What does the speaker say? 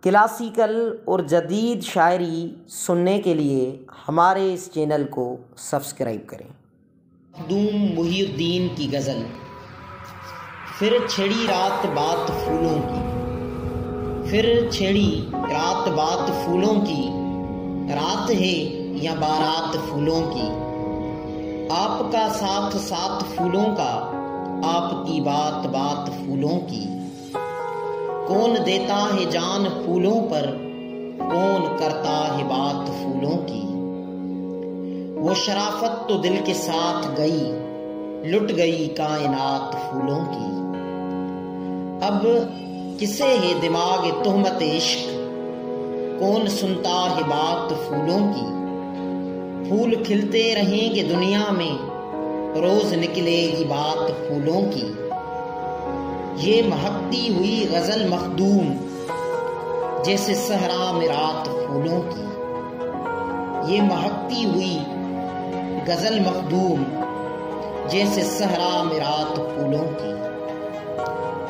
Classical और जदीद शायरी सुनने के लिए हमारे इस चैनल को सब्सक्राइब करें। मखदूम मुहिउद्दीन की गज़ल। फिर छेड़ी रात बात फूलों की, फिर छेड़ी रात बात फूलों की, रात है या बारात फूलों की। आपका साथ साथ फूलों का, आपकी बात बात फूलों की। कौन देता है जान फूलों पर, कौन करता है बात फूलों की। वो शराफत तो दिल के साथ गई, लुट गई कायनात फूलों की। अब किसे है दिमाग तुहमत इश्क, कौन सुनता है बात फूलों की। फूल खिलते रहेंगे दुनिया में, रोज निकलेगी बात फूलों की। ये महकती हुई गजल मखदूम, जैसे सहरा में रात फूलों की। ये महकती हुई गजल मखदूम, जैसे सहरा में रात फूलों की।